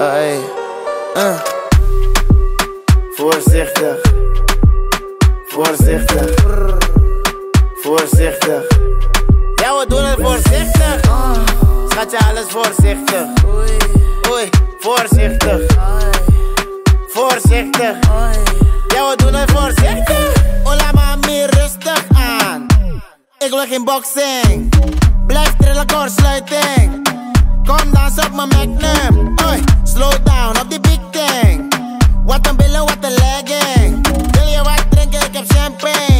Ay, Voorzichtig, voorzichtig, voorzichtig. Ja, we doen het voorzichtig. Schatje, alles voorzichtig. Oei, voorzichtig. Voorzichtig. Ja, we doen het voorzichtig. Hola mami, rustig aan. Ik wil geen boxing. Blijf trillen, kortsluiting. Kom dans op mijn magnum. Oei, slow down op die big thing. Wat een billen, wat een legging. Wil je wat drinken, ik heb champagne.